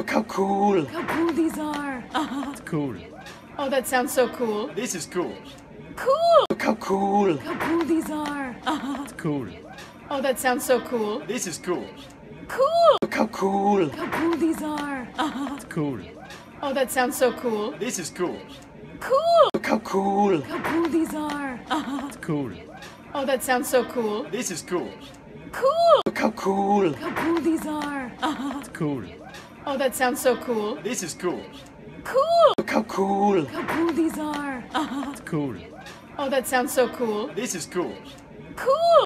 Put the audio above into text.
how cool. How cool these are. It's cool. Oh, that sounds so cool. This is cool. Cool. Look how cool. How cool these are. It's cool. Oh, that sounds so cool. This is cool. Cool. Look how cool. How cool these are. It's cool. Oh, that sounds so cool. This is cool. Cool. Look how cool. How cool these are. It's cool. Oh, that sounds so cool. This is cool. Cool. Look how cool. How cool these are. It's cool. Oh, that sounds so cool. This is cool. Cool. Look how cool. How cool these are. It's cool. Oh, that sounds so cool. This is cool. Cool.